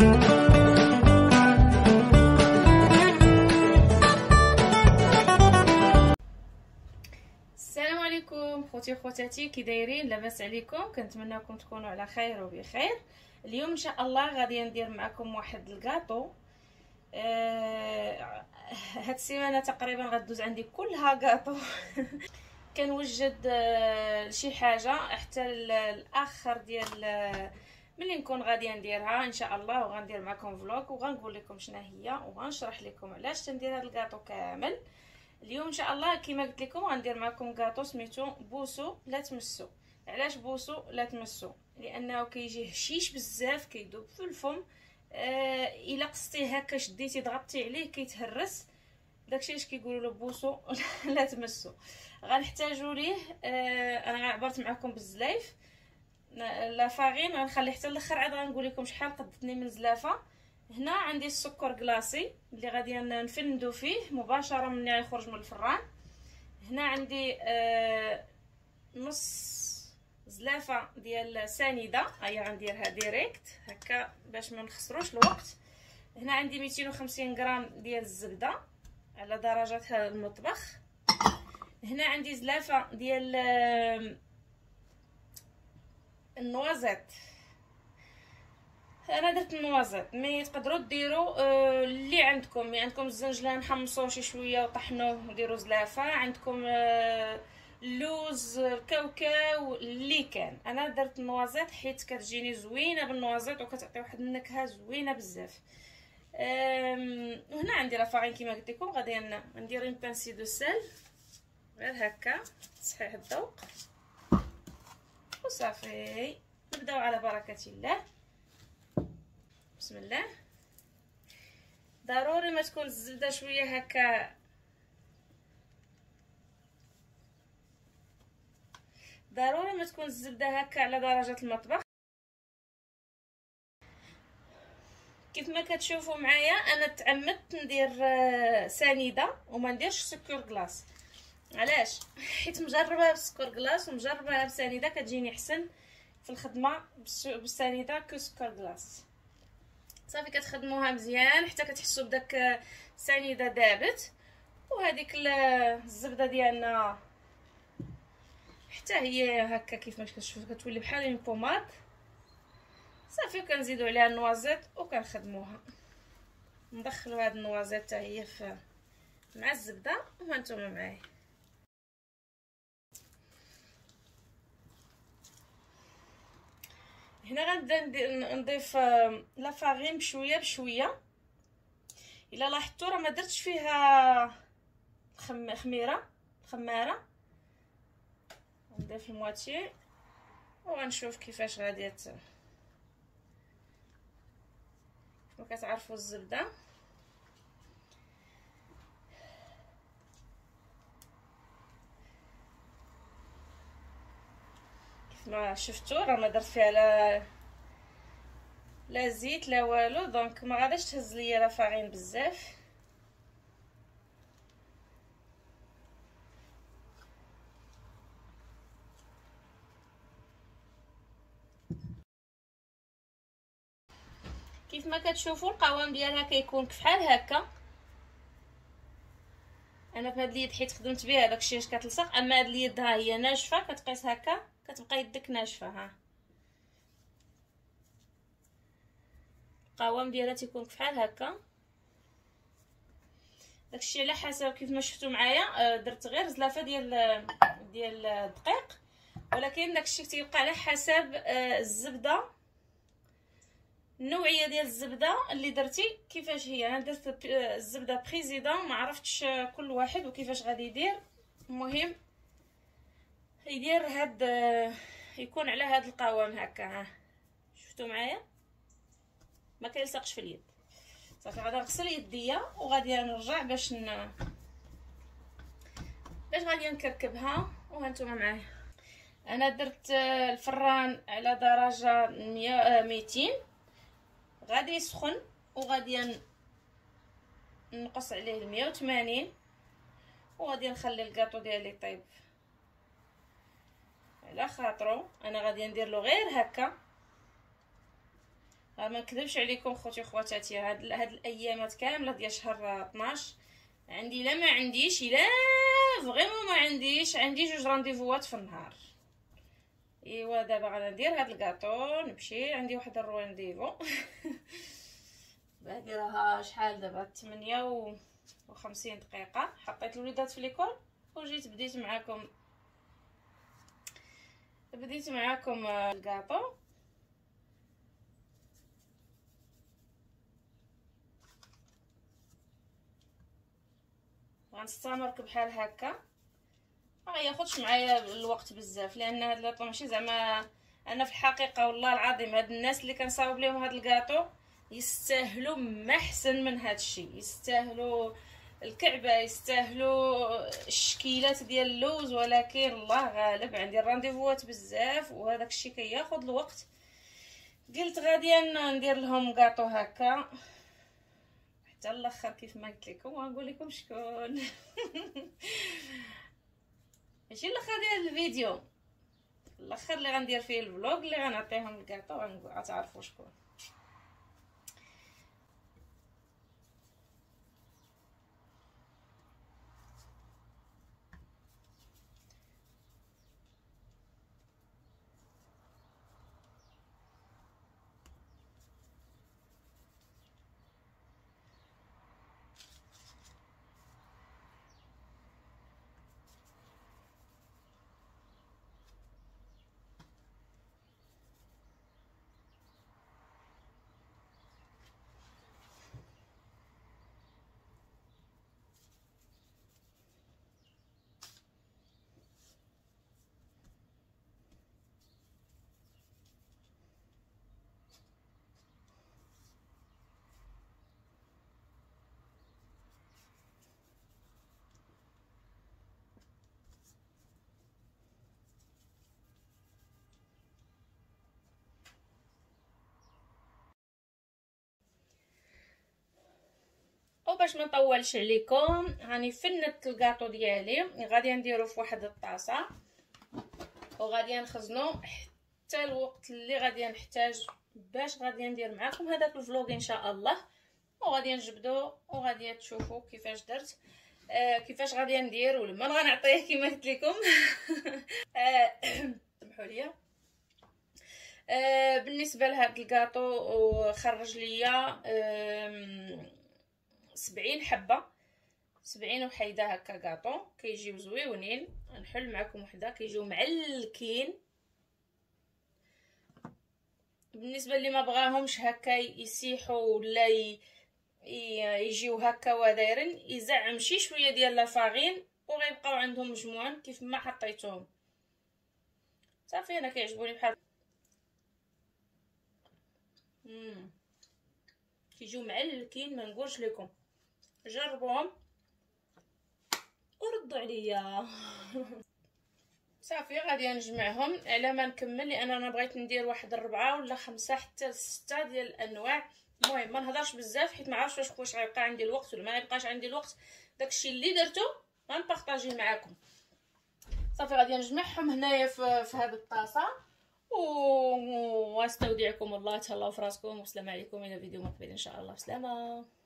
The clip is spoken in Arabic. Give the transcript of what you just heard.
السلام عليكم خوتي وخواتاتي، كي دايرين؟ لاباس عليكم؟ كنتمنىكم تكونوا على خير وبخير. اليوم ان شاء الله غادي ندير معكم واحد الكاطو. هاد السيمانه تقريبا غدوز عندي كلها كاطو. كنوجد شي حاجه حتى الاخر ديال ملي نكون غادي نديرها ان شاء الله، وغندير معكم فلوق وغنقول لكم شنو هي وغنشرح لكم علاش تندير هاد الكاطو كامل. اليوم ان شاء الله كما قلت لكم غندير معكم كاطو سميتو بوسو لا تمسو. علاش بوسو لا تمسو؟ لانه كيجي هشيش بزاف، كيذوب في الفم. الا قصتيه هكا شديتي ضغطتي عليه كيتهرس، داكشي اش كيقولوا له بوسو لا تمسو. غنحتاجوا ليه انا عبرت معكم بالزلايف لا فاغين، غنخلي حتى الاخر عاد غنقول لكم شحال قدتني من زلافه. هنا عندي السكر كلاصي اللي غادي نفندو فيه مباشره من يخرج من الفران. هنا عندي نص زلافه ديال سنيده، هي غنديرها ديريكت هكا باش ما نخسروش الوقت. هنا عندي 250 غرام ديال الزبده على درجات هذا المطبخ. هنا عندي زلافه ديال النوازيت، انا درت النوازيت، مي تقدروا ديروا اللي عندكم. عندكم الزنجلان حمصوه شي شويه وطحنوه وديروا زلافه، عندكم اللوز الكاوكاو اللي كان. انا درت النوازيت حيت كتجيني زوينه بالنوازيت وكتعطي واحد النكهه زوينه بزاف. وهنا عندي لافارين كما قلت لكم. غادي ندير اون بانسي دو سيل غير هكا تصحيح الذوق وصافي. نبداو على بركه الله. بسم الله. ضروري ما تكون الزبده شويه هكا، ضروري ما تكون الزبده هكا على درجه المطبخ. كيف ما كتشوفوا معايا انا تعمدت ندير سنيده وما نديرش سكر كلاص. علاش؟ حيت مجربه بسكر كلاص ومجربه بسنيده كتجيني احسن في الخدمه بالسنيده كسكر كلاص. صافي كتخدموها مزيان حتى كتحسوا بداك السنيده دابت، وهذيك الزبده ديالنا حتى هي هكا كيف ما كتشوفوا كتولي بحال اون بوماد. صافي كنزيدوا عليها النوازيت وكنخدموها. ندخلوا هاد النوازيت حتى هي مع الزبده وهانتوما معايا. هنا غنبدا نضيف لا فارين بشويه بشويه. الا لاحظتوا راه ما درتش فيها خميره نضيف المواتي وغنشوف كيفاش غادي كما كتعرفوا الزبده. ما شفتوا راه ما درت فيها لا زيت لا والو، دونك ما غاديش تهز ليا لا فارين بزاف. كيف ما كتشوفوا القوام ديالها كيكون بحال هكا. انا بهاد اليد حيت خدمت بها داكشي اش كتلصق، اما هاد اليد ها هي ناشفه كتقيس هكا كتبقى يدك ناشفه. ها القوام ديالها تيكون بحال هكا. داكشي على حسب كيف ما شفتوا معايا. درت غير زلافه ديال الدقيق، ولكن داكشي تيبقى على حسب الزبده، النوعيه ديال الزبده اللي درتي كيفاش هي. انا درت الزبده بريزيدون، ما عرفتش كل واحد وكيفاش غادي يدير. المهم يدير هاد يكون على هاد القوام هكا. ها شفتوا معايا ما كيلصقش في اليد. صافي غادي نغسل يديا وغادي نرجع باش غادي نكركبها وهانتوما معايا. انا درت الفران على درجه 200 غادي يسخن، وغادي نقص عليه 180 وغادي نخلي الكاطو ديالي يطيب على خاطرو. انا غادي ندير له غير هكا ما نكذبش عليكم خوتي وخواتاتي، هاد الايامات كامله ديال شهر 12 عندي لا ما عنديش، لا فريمون ما عنديش، عندي جوج رانديفوات في النهار. ايوا دابا غندير هاد الكاطو، نمشي عندي واحد الرونديفو باقي راها شحال دابا 58 دقيقه. حطيت الوليدات في ليكول وجيت بديت معاكم الكاطو. غنستمر بحال هكا، ما ياخذش معايا الوقت بزاف، لان هاد لاطو ماشي زعما انا في الحقيقه والله العظيم هاد الناس اللي كنصاوب لهم هاد الكاطو يستاهلوا ما احسن من هاد الشيء، يستاهلوا الكعبه، يستاهلوا الشكيلات ديال اللوز، ولكن الله غالب عندي الرانديفوات بزاف وهذاك الشيء كياخذ الوقت. قلت غادي ندير لهم كاطو هكا حتى الاخر كيف ما قلت لكم، ونقول لكم شكون ماشي الاخر ديال الفيديو، الاخر اللي غندير فيه الفلوق اللي غنعطيهم الكاطو غتعرفوا شكون. وباش ما نطولش عليكم هاني فنت الكاطو ديالي، غادي نديرو في واحد الطاسه وغادي نخزنو حتى الوقت اللي غادي نحتاج باش غادي ندير معكم هذاك الفلوق ان شاء الله، وغادي نجبدو وغادي تشوفوا كيفاش درت، كيفاش غادي ندير ولما غنعطيه كما قلت لكم سمحوا لي. بالنسبه لهذا الكاطو خرج ليا 70 حبه، 70 وحيده هكا كاطو، كيجيو زويونين. نحل معكم وحده كيجيو معلكين. بالنسبه اللي ما بغاهمش هكا يسيحوا ولا يجيو هكا ودايرين، يزعم شي شويه ديال لافارين وغيبقاو عندهم مجموعين كيف ما حطيتهم صافي. انا كيعجبوني بحال كيجيو معلكين، ما نقولش لكم جربوهم وردوا عليا صافي غادي نجمعهم على ما نكمل، لان انا بغيت ندير واحد 4 ولا 5 حتى 6 ديال الانواع. المهم ما نهضرش بزاف حيت ما عرفتش واش غيبقى عندي الوقت ولا ما يبقاش عندي الوقت. داكشي اللي درتو غنبارطاجيه معكم. صافي غادي نجمعهم هنايا في هذه الطاسه واستودعكم الله، تهلاو في راسكم والسلام عليكم. الى فيديو مقبل ان شاء الله. سلامه.